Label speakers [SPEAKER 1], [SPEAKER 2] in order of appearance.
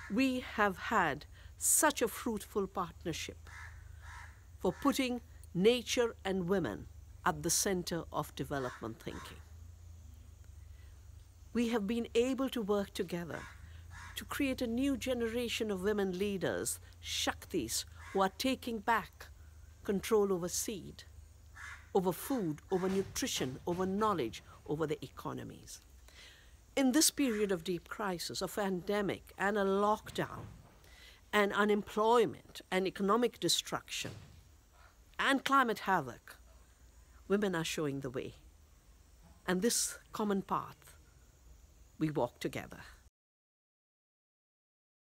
[SPEAKER 1] we have had such a fruitful partnership for putting nature and women at the center of development thinking. We have been able to work together to create a new generation of women leaders, Shaktis, who are taking back control over seed, over food, over nutrition, over knowledge, over the economies. In this period of deep crisis, a pandemic and a lockdown, and unemployment and economic destruction, and climate havoc, women are showing the way. And this common path, we walk together.